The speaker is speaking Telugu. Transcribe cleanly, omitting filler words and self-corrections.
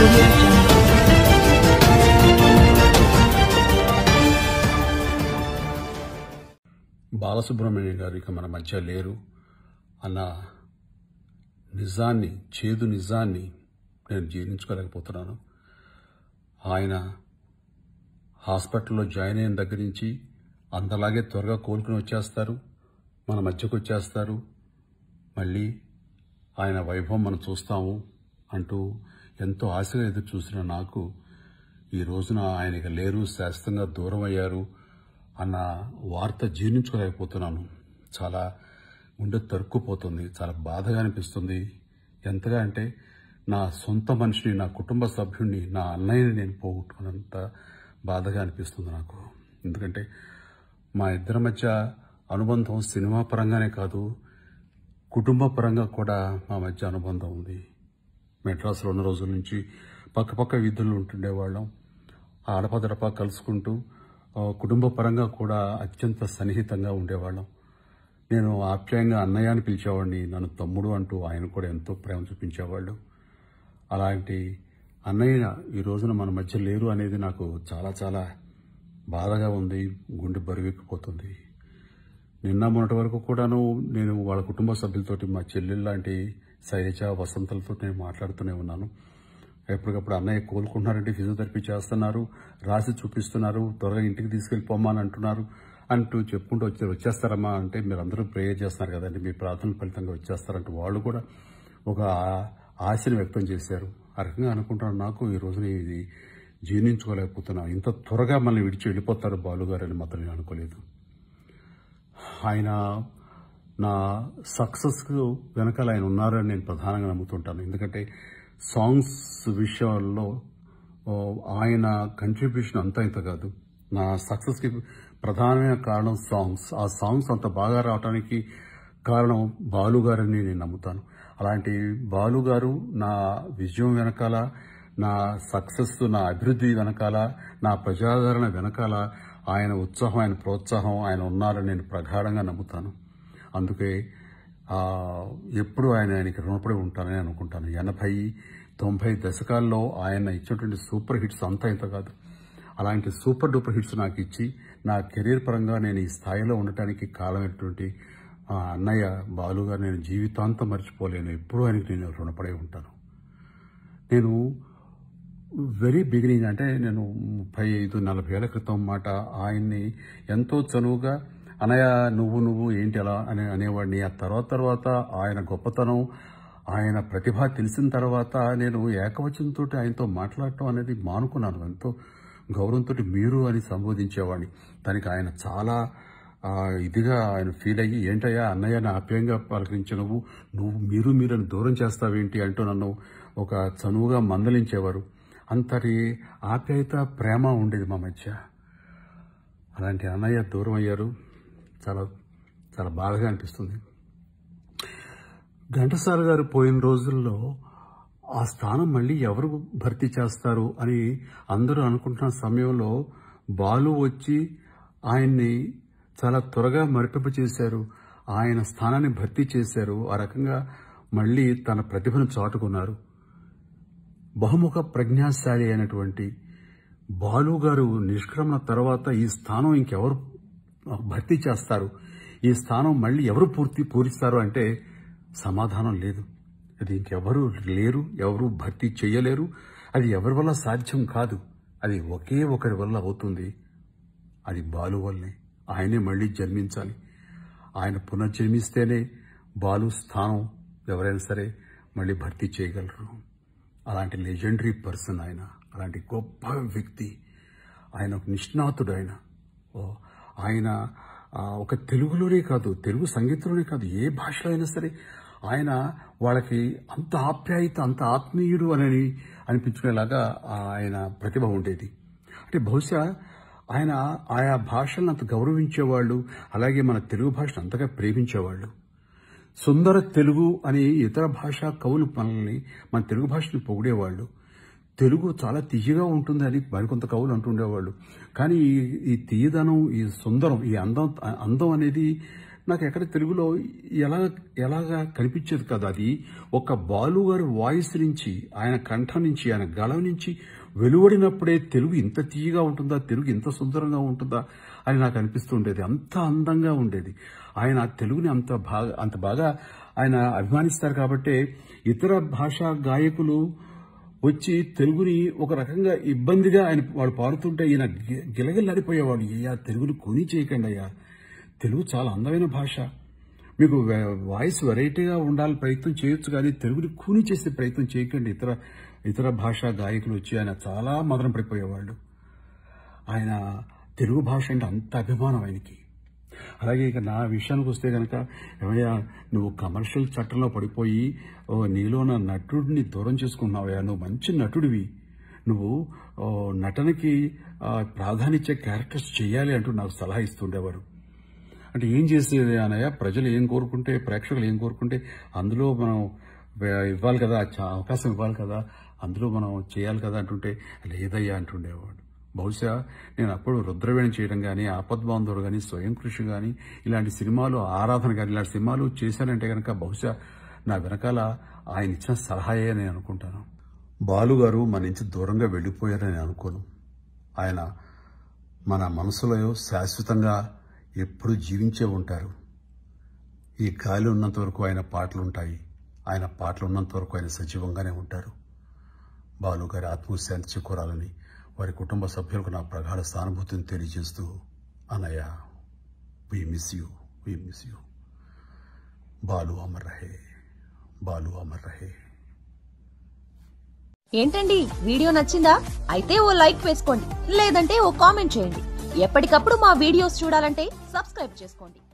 audio jungle. బాలసుబ్రహ్మణ్యం గారు ఇక మన మధ్య లేరు అన్న నిజాన్ని, చేదు నిజాన్ని నేను జీర్ణించుకోలేకపోతున్నాను. ఆయన హాస్పిటల్లో జాయిన్ అయిన దగ్గర నుంచి అంతలాగే త్వరగా కోలుకుని వచ్చేస్తారు, మన మధ్యకు వచ్చేస్తారు, మళ్ళీ ఆయన వైభవం మనం చూస్తాము అంటూ ఎంతో ఆశగా ఎదురు చూసిన నాకు ఈ రోజున ఆయనకి లేరు, శాశ్వతంగా దూరం అయ్యారు అన్న వార్త జీర్ణించుకోలేకపోతున్నాను. చాలా గుండె తరుక్కుపోతుంది, చాలా బాధగా అనిపిస్తుంది. ఎంతగా అంటే నా సొంత మనిషిని, నా కుటుంబ సభ్యుడిని, నా అన్నయ్యని నేను పోగొట్టుకున్నంత బాధగా అనిపిస్తుంది నాకు. ఎందుకంటే మా ఇద్దరి మధ్య అనుబంధం సినిమా పరంగానే కాదు, కుటుంబ పరంగా కూడా మా మధ్య అనుబంధం ఉంది. మెడ్రాస్లో ఉన్న రోజుల నుంచి పక్కపక్క వీధుల్లో ఉంటుండేవాళ్ళం, ఆడపదడపా కలుసుకుంటూ కుటుంబ పరంగా కూడా అత్యంత సన్నిహితంగా ఉండేవాళ్ళం. నేను ఆప్యాయంగా అన్నయ్య అని పిలిచేవాడిని, నన్ను తమ్ముడు అంటూ ఆయన కూడా ఎంతో ప్రేమ చూపించేవాళ్ళు. అలాంటి అన్నయ్య ఈ రోజున మన మధ్య లేరు అనేది నాకు చాలా చాలా బాధగా ఉంది, గుండె బరువెక్కిపోతుంది. నిన్న మొన్నటి వరకు కూడాను నేను వాళ్ళ కుటుంబ సభ్యులతోటి, మా చెల్లెళ్ళు లాంటి శైలజ, వసంతలతో నేను మాట్లాడుతూనే ఉన్నాను. ఎప్పటికప్పుడు అన్నయ్య కోలుకుంటున్నారంటే ఫిజియోథెరపీ చేస్తున్నారు, రాసి చూపిస్తున్నారు, త్వరగా ఇంటికి తీసుకెళ్లిపోమని అంటున్నారు అంటూ చెప్పుకుంటూ వచ్చేస్తారమ్మా అంటే మీరు అందరూ ప్రేయర్ చేస్తున్నారు కదండి, మీ ప్రార్థన ఫలితంగా వచ్చేస్తారంటూ వాళ్ళు కూడా ఒక ఆశని వ్యక్తం చేశారు. ఆ రకంగా అనుకుంటున్నాను. నాకు ఈ రోజున ఇది జీర్ణించుకోలేకపోతున్నాను. ఇంత త్వరగా మనల్ని విడిచి వెళ్ళిపోతారు బాలుగారని మాత్రం నేను అనుకోలేదు. ఆయన నా సక్సెస్ వెనకాల ఆయన ఉన్నారని నేను ప్రధానంగా నమ్ముతుంటాను. ఎందుకంటే సాంగ్స్ విషయాల్లో ఆయన కంట్రిబ్యూషన్ అంతా ఇంత కాదు. నా సక్సెస్కి ప్రధానమైన కారణం సాంగ్స్. ఆ సాంగ్స్ అంత బాగా రావడానికి కారణం బాలుగారని నేను నమ్ముతాను. అలాంటి బాలుగారు నా విజయం వెనకాల, నా సక్సెస్, నా అభివృద్ధి వెనకాల, నా ప్రజాదరణ వెనకాల ఆయన ఉత్సాహం, ఆయన ప్రోత్సాహం, ఆయన ఉన్నారని నేను ప్రగాఢంగా నమ్ముతాను. అందుకే ఎప్పుడు ఆయనకి రుణపడి ఉంటానని అనుకుంటాను. 80, 90 దశకాల్లో ఆయన ఇచ్చినటువంటి సూపర్ హిట్స్ అంతా ఇంత కాదు. అలాంటి సూపర్ డూపర్ హిట్స్ నాకు ఇచ్చి నా కెరీర్ పరంగా నేను ఈ స్థాయిలో ఉండటానికి కారణమైనటువంటి అన్నయ్య బాలుగారు నేను జీవితాంతం మర్చిపోలేను. ఎప్పుడూ ఆయనకి నేను రుణపడే ఉంటాను. నేను వెరీ బిగినింగ్ అంటే నేను 35-40 ఏళ్ల క్రితం మాట ఆయన్ని ఎంతో చనువుగా అన్నయ్య నువ్వు ఏంటి అలా అని అనేవాడిని. ఆ తర్వాత ఆయన గొప్పతనం, ఆయన ప్రతిభ తెలిసిన తర్వాత నేను ఏకవచనంతో ఆయనతో మాట్లాడటం అనేది మానుకున్నాను. ఎంతో గౌరవంతో మీరు అని సంబోధించేవాడిని. దానికి ఆయన చాలా ఇదిగా ఆయన ఫీల్ అయ్యి, ఏంటయ్యా అన్నయ్యని ఆప్యాయంగా పలకరించి నువ్వు మీరు అని దూరం చేస్తావేంటి అంటూ నన్ను ఒక చనువుగా మందలించేవారు. అంతటి ఆప్యాయత, ప్రేమ ఉండేది మా మధ్య. అలాంటి అన్నయ్య దూరం అయ్యారు. చాలా చాలా బాధగా అనిపిస్తుంది. ఘంటసాల గారు పోయిన రోజుల్లో ఆ స్థానం మళ్ళీ ఎవరు భర్తీ చేస్తారు అని అందరూ అనుకుంటున్న సమయంలో బాలు వచ్చి ఆయన్ని చాలా త్వరగా మరిపింప చేశారు. ఆయన స్థానాన్ని భర్తీ చేశారు. ఆ రకంగా మళ్ళీ తన ప్రతిభను చాటుకున్నారు. బహుముఖ ప్రజ్ఞాశాలి అయినటువంటి బాలు గారు నిష్క్రమణ తర్వాత ఈ స్థానం ఇంకెవరు భర్తీ చేస్తారు, ఈ స్థానం మళ్ళీ ఎవరు పూరిస్తారు అంటే సమాధానం లేదు. అది ఇంకెవరు లేరు, ఎవరు భర్తీ చేయలేరు. అది ఎవరి వల్ల సాధ్యం కాదు. అది ఒకే ఒకరి వల్ల అవుతుంది. అది బాలు వల్లే. ఆయనే మళ్ళీ జన్మించాలి. ఆయన పునర్జన్మిస్తేనే బాలు స్థానం ఎవరైనా సరే మళ్ళీ భర్తీ చేయగలరు. అలాంటి లెజెండరీ పర్సన్ ఆయన, అలాంటి గొప్ప వ్యక్తి ఆయన, ఒక నిష్ణాతుడు ఆయన ఒక తెలుగులోనే కాదు, తెలుగు సంగీతంలోనే కాదు, ఏ భాషలో అయినా సరే ఆయన వాళ్ళకి అంత ఆప్యాయత, అంత ఆత్మీయుడు అని అనిపించుకునేలాగా ఆయన ప్రతిభ ఉండేది. అంటే బహుశా ఆయన ఆయా భాషలను అంత గౌరవించేవాళ్ళు, అలాగే మన తెలుగు భాషను అంతగా ప్రేమించేవాళ్ళు. సుందర తెలుగు అని ఇతర భాషా కవులు మన తెలుగు భాషను పొగిడేవాళ్ళు. తెలుగు చాలా తీయగా ఉంటుందని మరికొంత కవులు అంటుండేవాళ్ళు. కానీ ఈ తీయదనం, ఈ సుందరం, ఈ అందం అనేది నాకు ఎక్కడ తెలుగులో ఎలాగా కనిపించేది కదా. అది ఒక బాలు గారి వాయిస్ నుంచి, ఆయన కంఠం నుంచి, ఆయన గళం నుంచి వెలువడినప్పుడే తెలుగు ఇంత తీయగా ఉంటుందా, తెలుగు ఇంత సుందరంగా ఉంటుందా అని నాకు అనిపిస్తుండేది. అంత అందంగా ఉండేది. ఆయన తెలుగుని అంత బాగా ఆయన అభిమానిస్తారు కాబట్టి ఇతర భాషా గాయకులు వచ్చి తెలుగుని ఒక రకంగా ఇబ్బందిగా వాడు పాడుతుంటే ఈయన గిలగిల్లాడిపోయేవాడు. అయ్యా, తెలుగుని కొని చేయకండి అయ్యా, తెలుగు చాలా అందమైన భాష, మీకు వాయిస్ వెరైటీగా ఉండాలని ప్రయత్నం చేయొచ్చు, కానీ తెలుగుని కూని చేసే ప్రయత్నం చేయకండి. ఇతర భాషా గాయకులు వచ్చి ఆయన చాలా మదన పడిపోయేవాళ్ళు. ఆయన తెలుగు భాష అంటే అంత అభిమానం ఆయనకి. అలాగే ఇక నా విషయానికి వస్తే కనుక, ఏమయ్యా నువ్వు కమర్షియల్ చట్టంలో పడిపోయి నీలో నా నటుడిని దూరం చేసుకున్నావయ్యా, నువ్వు మంచి నటుడివి, నువ్వు నటనకి ప్రాధాన్యత క్యారెక్టర్స్ చేయాలి అంటూ నాకు సలహా ఇస్తుండేవారు. అంటే ఏం చేసేది అన్నయ్య, ప్రజలు ఏం కోరుకుంటే, ప్రేక్షకులు ఏం కోరుకుంటే అందులో మనం ఇవ్వాలి కదా, అవకాశం ఇవ్వాలి కదా, అందులో మనం చేయాలి కదా అంటుంటే లేదయ్యా అంటుండేవాడు. బహుశా నేను అప్పుడు రుద్రవేణి చేయడం కానీ, ఆపద్బాంధవుడు కానీ, స్వయం కృషి కానీ, ఇలాంటి సినిమాలు, ఆరాధన కానీ ఇలాంటి సినిమాలు చేశానంటే కనుక బహుశా నా వెనకాల ఆయన ఇచ్చిన సలహాయే నేను అనుకుంటాను. బాలుగారు మన నుంచి దూరంగా వెళ్ళిపోయారని అనుకోను. ఆయన మన మనసులో శాశ్వతంగా ఎప్పుడూ జీవించే ఉంటారు. ఈ గాలి ఉన్నంత వరకు ఆయన పాటలు ఉంటాయి, ఆయన పాటలు ఉన్నంత వరకు ఆయన సజీవంగానే ఉంటారు. బాలుగారి ఆత్మశాంతి చేకూరాలని వారి కుటుంబ సభ్యులకు నా ప్రగాఢ సానుభూతిని తెలియజేస్తూ, అన్నయ్య వి మిస్ యూ, బాలు అమర్ రహే, బాలు అమర్ రహే. ఏంటండి, వీడియో నచ్చిందా? అయితే ఓ లైక్ వేసుకోండి, లేదంటే ఓ కామెంట్ చేయండి. ఎప్పటికప్పుడు మా వీడియోస్ చూడాలంటే సబ్స్క్రైబ్ చేసుకోండి.